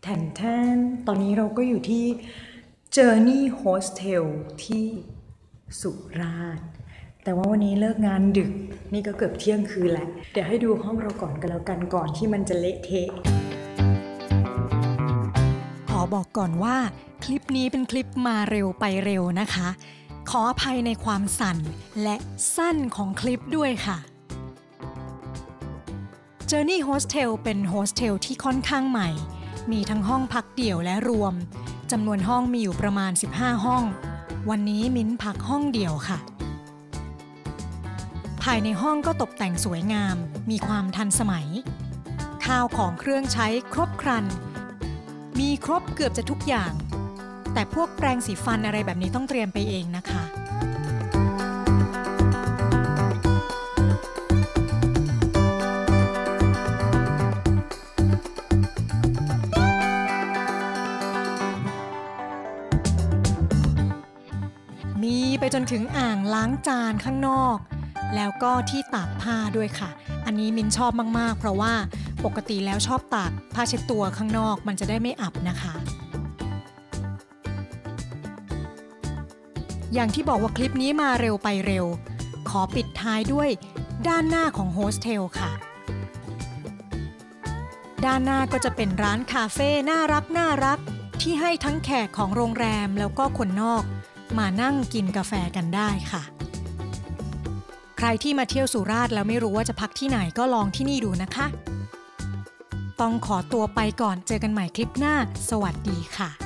แทนตอนนี้เราก็อยู่ที่ Journey Hostel ที่สุราษฎร์แต่ว่าวันนี้เลิกงานดึกนี่ก็เกือบเที่ยงคืนแล้วเดี๋ยวให้ดูห้องเราก่อนกันแล้วกันก่อนที่มันจะเละเทะขอบอกก่อนว่าคลิปนี้เป็นคลิปมาเร็วไปเร็วนะคะขออภัยในความสั่นและสั้นของคลิปด้วยค่ะ Journey Hostel เป็นโฮสเทลที่ค่อนข้างใหม่มีทั้งห้องพักเดี่ยวและรวมจำนวนห้องมีอยู่ประมาณ15ห้องวันนี้มิ้นพักห้องเดี่ยวค่ะภายในห้องก็ตกแต่งสวยงามมีความทันสมัยข้าวของเครื่องใช้ครบครันมีครบเกือบจะทุกอย่างแต่พวกแปรงสีฟันอะไรแบบนี้ต้องเตรียมไปเองนะคะมีไปจนถึงอ่างล้างจานข้างนอกแล้วก็ที่ตากผ้าด้วยค่ะอันนี้มินชอบมากๆเพราะว่าปกติแล้วชอบตากผ้าเช็ดตัวข้างนอกมันจะได้ไม่อับนะคะอย่างที่บอกว่าคลิปนี้มาเร็วไปเร็วขอปิดท้ายด้วยด้านหน้าของโฮสเทลค่ะด้านหน้าก็จะเป็นร้านคาเฟ่น่ารักที่ให้ทั้งแขกของโรงแรมแล้วก็คนนอกมานั่งกินกาแฟกันได้ค่ะใครที่มาเที่ยวสุราษฎร์แล้วไม่รู้ว่าจะพักที่ไหนก็ลองที่นี่ดูนะคะต้องขอตัวไปก่อนเจอกันใหม่คลิปหน้าสวัสดีค่ะ